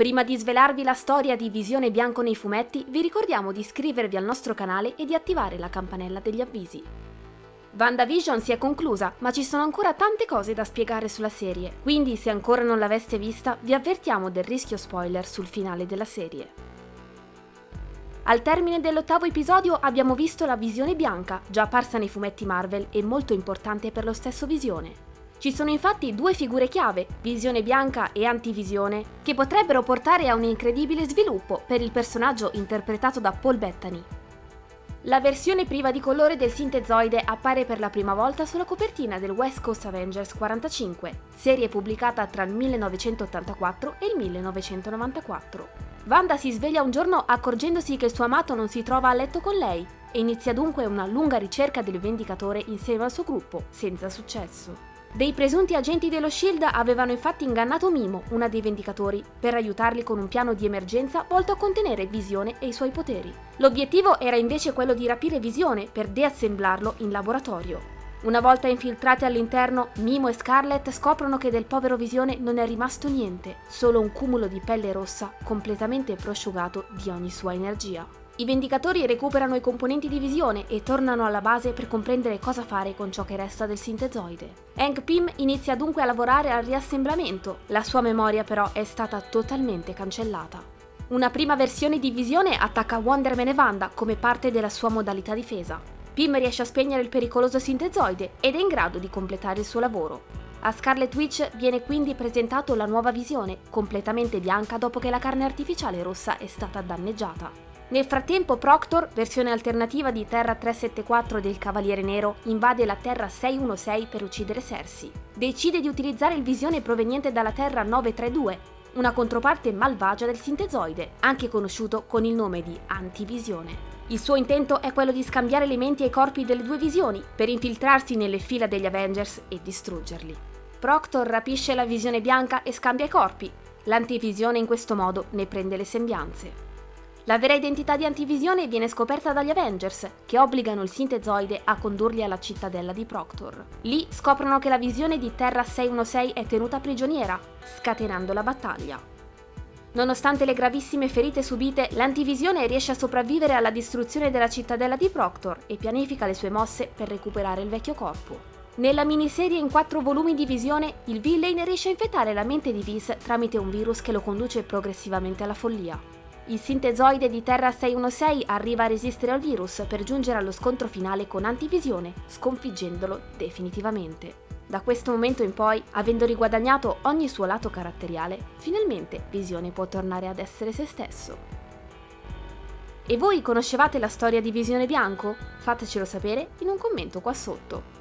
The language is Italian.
Prima di svelarvi la storia di Visione Bianco nei fumetti, vi ricordiamo di iscrivervi al nostro canale e di attivare la campanella degli avvisi. WandaVision si è conclusa, ma ci sono ancora tante cose da spiegare sulla serie, quindi se ancora non l'aveste vista, vi avvertiamo del rischio spoiler sul finale della serie. Al termine dell'8º episodio abbiamo visto la Visione Bianca, già apparsa nei fumetti Marvel e molto importante per lo stesso Visione. Ci sono infatti due figure chiave, Visione Bianca e Antivisione, che potrebbero portare a un incredibile sviluppo per il personaggio interpretato da Paul Bettany. La versione priva di colore del sintezoide appare per la prima volta sulla copertina del West Coast Avengers 45, serie pubblicata tra il 1984 e il 1994. Wanda si sveglia un giorno accorgendosi che il suo amato non si trova a letto con lei e inizia dunque una lunga ricerca del Vendicatore insieme al suo gruppo, senza successo. Dei presunti agenti dello SHIELD avevano infatti ingannato Mimo, una dei Vendicatori, per aiutarli con un piano di emergenza volto a contenere Visione e i suoi poteri. L'obiettivo era invece quello di rapire Visione per deassemblarlo in laboratorio. Una volta infiltrati all'interno, Mimo e Scarlet scoprono che del povero Visione non è rimasto niente, solo un cumulo di pelle rossa completamente prosciugato di ogni sua energia. I Vendicatori recuperano i componenti di Visione e tornano alla base per comprendere cosa fare con ciò che resta del sintezoide. Hank Pym inizia dunque a lavorare al riassemblamento, la sua memoria però è stata totalmente cancellata. Una prima versione di Visione attacca Wonder Man e Wanda come parte della sua modalità difesa. Pym riesce a spegnere il pericoloso sintezoide ed è in grado di completare il suo lavoro. A Scarlet Witch viene quindi presentato la nuova Visione, completamente bianca dopo che la carne artificiale rossa è stata danneggiata. Nel frattempo Proctor, versione alternativa di Terra 374 del Cavaliere Nero, invade la Terra 616 per uccidere Cersei. Decide di utilizzare il Visione proveniente dalla Terra 932, una controparte malvagia del sintezoide, anche conosciuto con il nome di Antivisione. Il suo intento è quello di scambiare elementi ai corpi delle due visioni per infiltrarsi nelle fila degli Avengers e distruggerli. Proctor rapisce la Visione Bianca e scambia i corpi. L'Antivisione in questo modo ne prende le sembianze. La vera identità di Antivisione viene scoperta dagli Avengers, che obbligano il sintezoide a condurli alla cittadella di Proctor. Lì scoprono che la Visione di Terra 616 è tenuta prigioniera, scatenando la battaglia. Nonostante le gravissime ferite subite, l'Antivisione riesce a sopravvivere alla distruzione della cittadella di Proctor e pianifica le sue mosse per recuperare il vecchio corpo. Nella miniserie in 4 volumi di Visione, il villain riesce a infettare la mente di Viz tramite un virus che lo conduce progressivamente alla follia. Il sintezoide di Terra 616 arriva a resistere al virus per giungere allo scontro finale con Antivisione, sconfiggendolo definitivamente. Da questo momento in poi, avendo riguadagnato ogni suo lato caratteriale, finalmente Visione può tornare ad essere se stesso. E voi conoscevate la storia di Visione Bianco? Fatecelo sapere in un commento qua sotto.